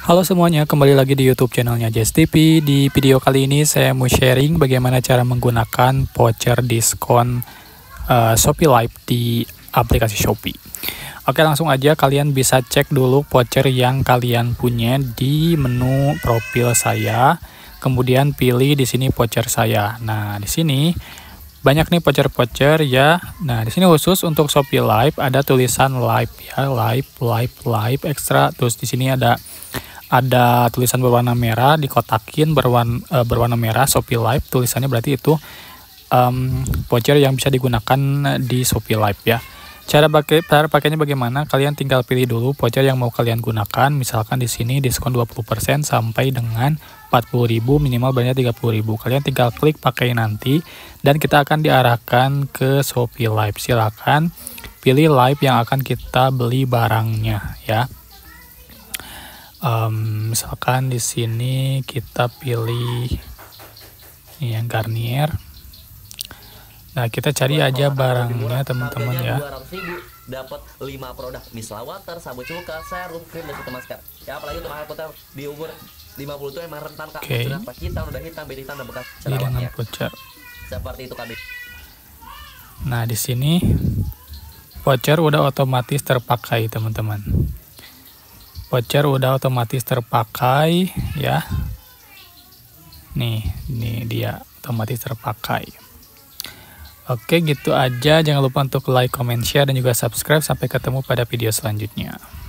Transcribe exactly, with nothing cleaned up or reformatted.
Halo semuanya, kembali lagi di YouTube channelnya Jess T V. Di video kali ini saya mau sharing bagaimana cara menggunakan voucher diskon uh, Shopee Live di aplikasi Shopee. Oke, langsung aja kalian bisa cek dulu voucher yang kalian punya di menu profil saya. Kemudian pilih di sini voucher saya. Nah, di sini banyak nih voucher-voucher ya. Nah, di sini khusus untuk Shopee Live ada tulisan live ya, live, live, live extra. Terus di sini ada ada tulisan berwarna merah dikotakin berwarna, uh, berwarna merah Shopee Live, tulisannya berarti itu um, voucher yang bisa digunakan di Shopee Live ya. Cara pakai cara pakainya bagaimana? Kalian tinggal pilih dulu voucher yang mau kalian gunakan. Misalkan di sini diskon dua puluh persen sampai dengan empat puluh ribu, minimal bayarnya tiga puluh ribu. Kalian tinggal klik pakai nanti dan kita akan diarahkan ke Shopee Live. Silakan pilih live yang akan kita beli barangnya ya. Um, misalkan di sini kita pilih ini yang Garnier. Nah, kita cari aja barangnya teman-teman ya. Dapat lima produk, misalnya water, sabun cuka, serum, krim, dan masker. Ya apalagi untuk anak kita di umur lima puluh itu emang rentan kak. Okay. Sudah pas hitam, udah hitam, beda hitam, dan bekas jerawatnya. Voucher. Seperti itu kami. Nah, di sini voucher udah otomatis terpakai teman-teman. Voucher udah otomatis terpakai ya. Nih, ini dia otomatis terpakai. Oke, gitu aja. Jangan lupa untuk like, comment, share, dan juga subscribe. Sampai ketemu pada video selanjutnya.